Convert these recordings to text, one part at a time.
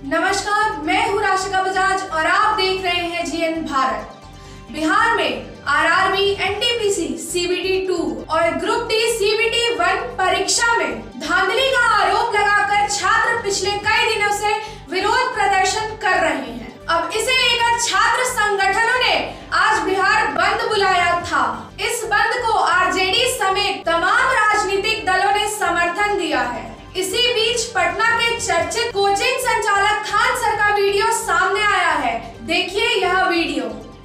नमस्कार, मैं हूँ राशिका बजाज और आप देख रहे हैं जीएन भारत। बिहार में आरआरबी, एनटीपीसी, सीबीटी 2 और ग्रुप डी सीबीटी 1 परीक्षा में धांधली का आरोप लगाकर छात्र पिछले कई दिनों से विरोध प्रदर्शन कर रहे हैं। अब इसे लेकर छात्र संगठनों ने आज बिहार बंद बुलाया था। इस बंद को आरजेडी समेत तमाम राजनीतिक दलों ने समर्थन दिया है। इसी बीच पटना के चर्चित कोचिंग संचालक खान सर का वीडियो सामने आया है। देखिए यह वीडियो।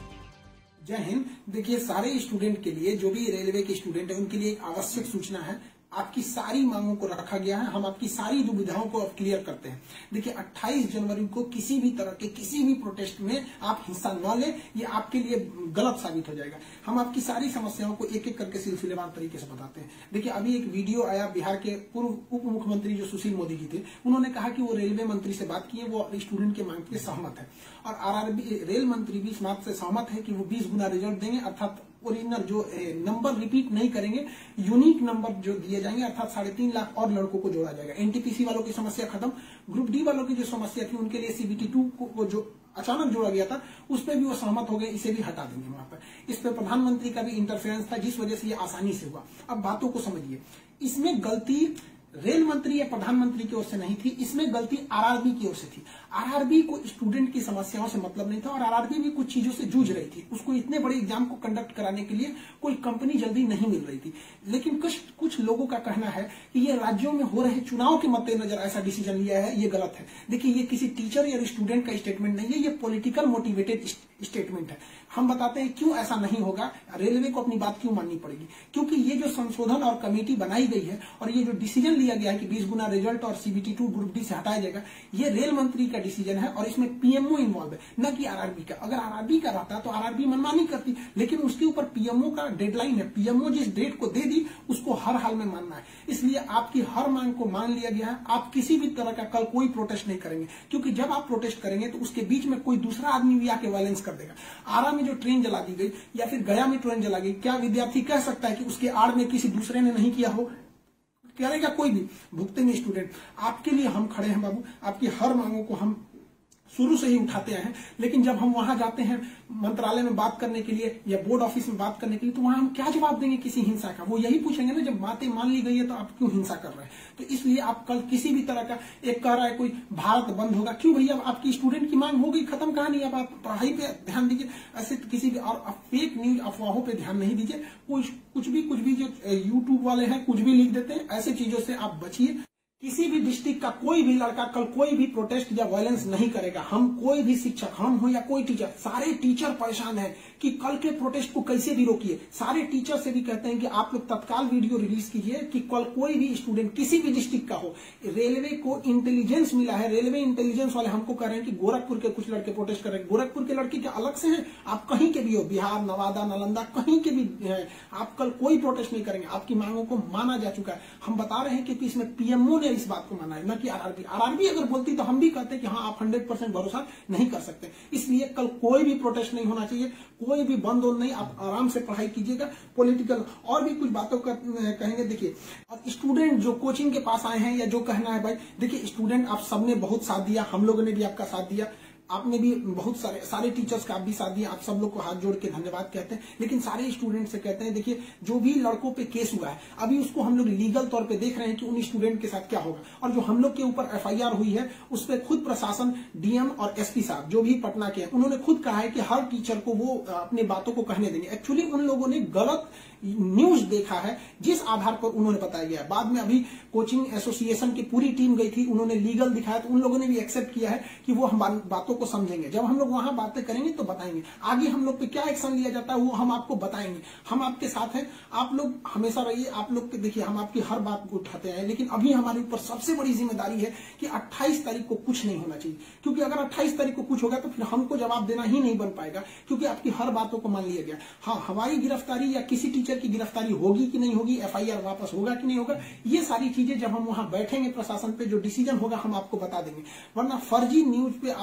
जय हिंद। देखिए, सारे स्टूडेंट के लिए, जो भी रेलवे के स्टूडेंट है, उनके लिए एक आवश्यक सूचना है। आपकी सारी मांगों को रखा गया है। हम आपकी सारी दुविधाओं को अब क्लियर करते हैं। देखिए, 28 जनवरी को किसी भी तरह के किसी भी प्रोटेस्ट में आप हिस्सा न लें, ये आपके लिए गलत साबित हो जाएगा। हम आपकी सारी समस्याओं को एक एक करके सिलसिलेवार तरीके से बताते हैं। देखिए, अभी एक वीडियो आया बिहार के पूर्व उप मुख्यमंत्री जो सुशील मोदी जी थे, उन्होंने कहा कि वो रेलवे मंत्री से बात की है, वो स्टूडेंट के मांग के सहमत है। और आरआरबी रेल मंत्री भी इस बात से सहमत है कि वो 20 गुना रिजल्ट देंगे, अर्थात ओरिजिनल जो नंबर रिपीट नहीं करेंगे, यूनिक नंबर जो दिए जाएंगे, अर्थात 3.5 लाख और लड़कों को जोड़ा जाएगा। एनटीपीसी वालों की समस्या खत्म। ग्रुप डी वालों की जो समस्या थी, उनके लिए सीबीटी 2 को जो अचानक जोड़ा गया था, उस पर भी वो सहमत हो गए, इसे भी हटा देंगे वहां पर। इस पर प्रधानमंत्री का भी इंटरफेरेंस था, जिस वजह से ये आसानी से हुआ। अब बातों को समझिए, इसमें गलती रेल मंत्री या प्रधानमंत्री की ओर से नहीं थी, इसमें गलती आरआरबी की ओर से थी। आरआरबी को स्टूडेंट की समस्याओं से मतलब नहीं था और आरआरबी भी कुछ चीजों से जूझ रही थी। उसको इतने बड़े एग्जाम को कंडक्ट कराने के लिए कोई कंपनी जल्दी नहीं मिल रही थी। लेकिन कुछ लोगों का कहना है कि ये राज्यों में हो रहे चुनाव के मद्देनजर ऐसा डिसीजन लिया है, ये गलत है। देखिए, ये किसी टीचर या स्टूडेंट का स्टेटमेंट नहीं है, ये पॉलिटिकल मोटिवेटेड स्टेटमेंट है। हम बताते हैं क्यों ऐसा नहीं होगा, रेलवे को अपनी बात क्यों माननी पड़ेगी। क्योंकि ये जो संशोधन और कमेटी बनाई गई है और ये जो डिसीजन लिया गया है कि 20 गुना रिजल्ट और सीबीटी 2 ग्रुप डी से हटाया जाएगा, ये रेल मंत्री का डिसीजन है और इसमें पीएमओ इन्वॉल्व है, न कि आरआरबी का। अगर आरआरबी का रहता तो आरआरबी मनमानी करती, लेकिन उसके ऊपर पीएमओ का डेडलाइन है। पीएमओ जिस डेट को दे दी, उसको हर हाल में मानना है। इसलिए आपकी हर मांग को मान लिया गया है। आप किसी भी तरह का कल कोई प्रोटेस्ट नहीं करेंगे, क्योंकि जब आप प्रोटेस्ट करेंगे तो उसके बीच में कोई दूसरा आदमी भी आके वायलेंस कर देगा। आरा में जो ट्रेन जला दी गई या फिर गया में ट्रेन जला गई, क्या विद्यार्थी कह सकता है कि उसके आड़ में किसी दूसरे ने नहीं किया हो? करेगा कोई भी, भुगतेंगे स्टूडेंट। आपके लिए हम खड़े हैं बाबू। आपकी हर मांगों को हम शुरू से ही उठाते हैं। लेकिन जब हम वहां जाते हैं मंत्रालय में बात करने के लिए या बोर्ड ऑफिस में बात करने के लिए, तो वहां हम क्या जवाब देंगे किसी हिंसा का? वो यही पूछेंगे ना, जब बातें मान ली गई है तो आप क्यों हिंसा कर रहे हैं? तो इसलिए आप कल किसी भी तरह का, एक कह रहा है कोई भारत बंद होगा, क्यों भैया? आपकी स्टूडेंट की मांग हो गई, खत्म कहानी। अब आप पढ़ाई पे ध्यान दीजिए, ऐसे किसी भी और फेक न्यूज अफवाहों पे ध्यान नहीं दीजिए। कुछ भी जो यूट्यूब वाले हैं कुछ भी लिख देते हैं, ऐसे चीजों से आप बचिए। किसी भी डिस्ट्रिक्ट का कोई भी लड़का कल कोई भी प्रोटेस्ट या वायलेंस नहीं करेगा। हम कोई भी शिक्षक, हम हो या कोई टीचर, सारे टीचर परेशान हैं कि कल के प्रोटेस्ट को कैसे भी रोकिए। सारे टीचर से भी कहते हैं कि आप लोग तत्काल वीडियो रिलीज कीजिए कि कल कोई भी स्टूडेंट किसी भी डिस्ट्रिक्ट का हो। रेलवे को इंटेलिजेंस मिला है, रेलवे इंटेलिजेंस वाले हमको कह रहे हैं कि गोरखपुर के कुछ लड़के प्रोटेस्ट कर रहे हैं। गोरखपुर के लड़के क्या अलग से हैं? आप कहीं के भी हो, बिहार, नवादा, नालंदा, कहीं के भी है, आप कल कोई प्रोटेस्ट नहीं करेंगे। आपकी मांगों को माना जा चुका है। हम बता रहे हैं कि इसमें पीएमओ ने इस बात को माना है, न कि आरआरबी। आरआरबी अगर बोलती तो हम भी कहते कि हाँ, आप 100% भरोसा नहीं कर सकते। इसलिए कल कोई भी प्रोटेस्ट नहीं होना चाहिए, कोई भी बंद नहीं। आप आराम से पढ़ाई कीजिएगा। पॉलिटिकल और भी कुछ बातों का कहेंगे। देखिए, और स्टूडेंट जो कोचिंग के पास आए हैं या जो कहना है, भाई देखिए, स्टूडेंट आप सबने बहुत साथ दिया, हम लोगों ने भी आपका साथ दिया, आपने भी बहुत सारे टीचर्स का आप भी साथ दिया। आप सब लोग को हाथ जोड़ के धन्यवाद कहते हैं। लेकिन सारे स्टूडेंट से कहते हैं, देखिए, जो भी लड़कों पे केस हुआ है, अभी उसको हम लोग लीगल तौर पे देख रहे हैं कि उन स्टूडेंट के साथ क्या होगा। और जो हम लोग के ऊपर एफआईआर हुई है, उस पर खुद प्रशासन, डीएम और एसपी साहब जो भी पटना के हैं, उन्होंने खुद कहा है कि हर टीचर को वो अपनी बातों को कहने देंगे। एक्चुअली उन लोगों ने गलत न्यूज देखा है, जिस आधार पर उन्होंने बताया गया है। बाद में अभी कोचिंग एसोसिएशन की पूरी टीम गई थी, उन्होंने लीगल दिखाया, तो उन लोगों ने भी एक्सेप्ट किया है कि वो हम बातों को समझेंगे। जब हम लोग वहां बातें करेंगे तो बताएंगे। आगे हम लोग पे क्या एक्शन लिया जाता है वो हम आपको बताएंगे। हम आपके साथ हैं, आप लोग हमेशा रहिए। आप लोग देखिए, हम आपकी हर बात को उठाते हैं। लेकिन अभी हमारे ऊपर सबसे बड़ी जिम्मेदारी है कि 28 तारीख को कुछ नहीं होना चाहिए, क्योंकि अगर 28 तारीख को कुछ होगा तो फिर हमको जवाब देना ही नहीं बन पाएगा, क्योंकि आपकी हर बातों को मान लिया गया। हाँ, हमारी गिरफ्तारी या किसी टीचर की गिरफ्तारी होगी कि नहीं होगी, एफआईआर वापस होगा कि नहीं होगा, ये सारी चीजें जब हम वहां बैठेंगे प्रशासन पे, जो डिसीजन होगा हम आपको बता देंगे। वरना फर्जी न्यूज पे आप लोग ध्यान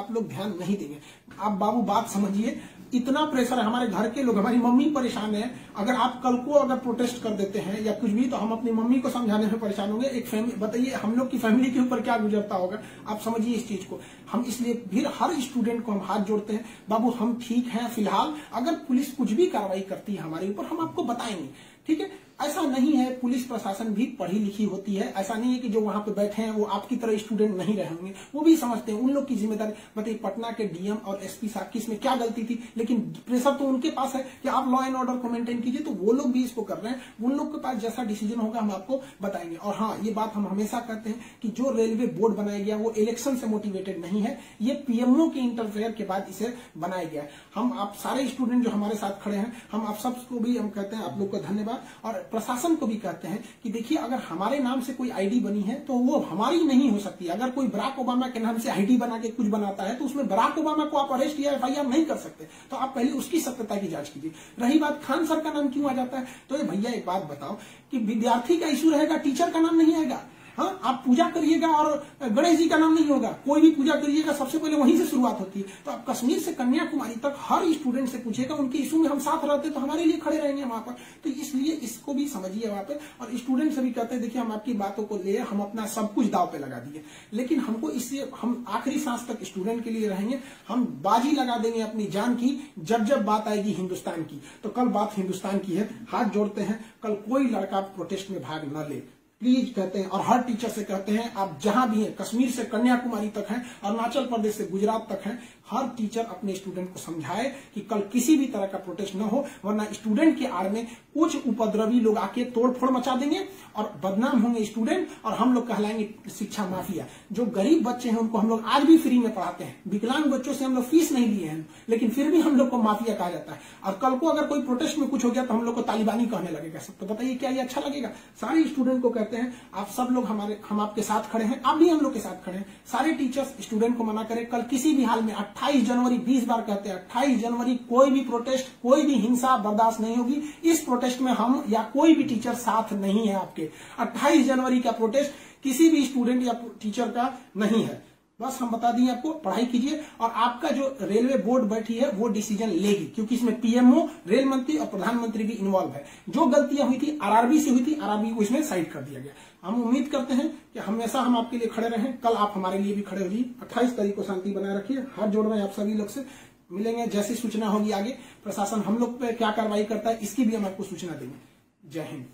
ध्यान नहीं देंगे। आप बाबू बात समझिए, इतना प्रेशर है, हमारे घर के लोग, हमारी मम्मी परेशान है। अगर आप कल को अगर प्रोटेस्ट कर देते हैं या कुछ भी, तो हम अपनी मम्मी को समझाने में परेशान होंगे। एक फैमिली, बताइए हम लोग की फैमिली के ऊपर क्या गुजरता होगा, आप समझिए इस चीज को। हम इसलिए फिर हर स्टूडेंट को हम हाथ जोड़ते हैं, बाबू हम ठीक हैं फिलहाल, अगर पुलिस कुछ भी कार्रवाई करती है हमारे ऊपर हम आपको बताएंगे, ठीक है। ऐसा नहीं है, पुलिस प्रशासन भी पढ़ी लिखी होती है। ऐसा नहीं है कि जो वहां पे बैठे हैं वो आपकी तरह स्टूडेंट नहीं रहे होंगे, वो भी समझते हैं, उन लोग की जिम्मेदारी। बताइए पटना के डीएम और एसपी साहब की इसमें क्या गलती थी, लेकिन प्रेशर तो उनके पास है कि आप लॉ एंड ऑर्डर को मेंटेन कीजिए, तो वो लोग भी इसको कर रहे हैं। उन लोग के पास जैसा डिसीजन होगा हम आपको बताएंगे। और हाँ, ये बात हम हमेशा कहते हैं कि जो रेलवे बोर्ड बनाया गया वो इलेक्शन से मोटिवेटेड नहीं है, ये पीएमओ के इंटरफेयर के बाद इसे बनाया गया है। हम आप सारे स्टूडेंट जो हमारे साथ खड़े हैं, हम आप सबको भी हम कहते हैं आप लोग को धन्यवाद, और प्रशासन को भी कहते हैं कि देखिए अगर हमारे नाम से कोई आईडी बनी है तो वो हमारी नहीं हो सकती। अगर कोई बराक ओबामा के नाम से आईडी बना के कुछ बनाता है तो उसमें बराक ओबामा को आप अरेस्ट या एफआईआर नहीं कर सकते, तो आप पहले उसकी सत्यता की जांच कीजिए। रही बात खान सर का नाम क्यों आ जाता है, तो ये भैया एक बात बताओ कि विद्यार्थी का इशू रहेगा, टीचर का नाम नहीं आएगा। हाँ, आप पूजा करिएगा और गणेश जी का नाम नहीं होगा, कोई भी पूजा करिएगा सबसे पहले वहीं से शुरुआत होती है। तो आप कश्मीर से कन्याकुमारी तक हर स्टूडेंट से पूछिएगा, उनके इशू में हम साथ रहते तो हमारे लिए खड़े रहेंगे वहां पर। तो इसलिए इसको भी समझिए वहां पर, और स्टूडेंट से भी कहते हैं देखिए हम आपकी बातों को ले, हम अपना सब कुछ दाव पे लगा दिए, लेकिन हमको इससे हम आखिरी सांस तक स्टूडेंट के लिए रहेंगे। हम बाजी लगा देंगे अपनी जान की, जब जब बात आएगी हिंदुस्तान की। तो कल बात हिंदुस्तान की है, हाथ जोड़ते हैं, कल कोई लड़का प्रोटेस्ट में भाग न ले प्लीज कहते हैं। और हर टीचर से कहते हैं आप जहां भी हैं, कश्मीर से कन्याकुमारी तक हैं, अरुणाचल प्रदेश से गुजरात तक हैं, हर टीचर अपने स्टूडेंट को समझाए कि कल किसी भी तरह का प्रोटेस्ट न हो, वरना स्टूडेंट के आड़ में कुछ उपद्रवी लोग आके तोड़फोड़ मचा देंगे और बदनाम होंगे स्टूडेंट, और हम लोग कहलाएंगे शिक्षा माफिया। जो गरीब बच्चे हैं उनको हम लोग आज भी फ्री में पढ़ाते हैं, विकलांग बच्चों से हम लोग फीस नहीं लिए हैं, लेकिन फिर भी हम लोग को माफिया कहा जाता है। और कल को अगर कोई प्रोटेस्ट में कुछ हो गया तो हम लोग को तालिबानी कहने लगेगा सब। तो बताइए क्या ये अच्छा लगेगा? सारे स्टूडेंट को कहते हैं आप सब लोग हम आपके साथ खड़े हैं, आप भी हम लोग के साथ खड़े हैं। सारे टीचर्स स्टूडेंट को मना करें, कल किसी भी हाल में 28 जनवरी 20 बार कहते हैं 28 जनवरी कोई भी प्रोटेस्ट, कोई भी हिंसा बर्दाश्त नहीं होगी। इस प्रोटेस्ट में हम या कोई भी टीचर साथ नहीं है आपके। 28 जनवरी का प्रोटेस्ट किसी भी स्टूडेंट या टीचर का नहीं है। बस हम बता दिए आपको, पढ़ाई कीजिए, और आपका जो रेलवे बोर्ड बैठी है वो डिसीजन लेगी, क्योंकि इसमें पीएमओ, रेल मंत्री और प्रधानमंत्री भी इन्वॉल्व है। जो गलतियां हुई थी आरआरबी से हुई थी, आरआरबी को इसमें साइड कर दिया गया। हम उम्मीद करते हैं कि हमेशा हम आपके लिए खड़े रहें, कल आप हमारे लिए भी खड़े होइए। 28 तारीख को शांति बनाए रखिए। हाथ जोड़ रहे हैं आप सभी लोग से, मिलेंगे जैसी सूचना होगी आगे, प्रशासन हम लोग पे क्या कार्रवाई करता है इसकी भी हम आपको सूचना देंगे। जय हिंद।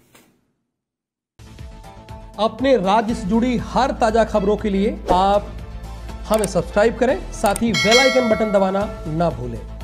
अपने राज्य से जुड़ी हर ताजा खबरों के लिए आप हमें सब्सक्राइब करें, साथ ही बेल आइकन बटन दबाना ना भूलें।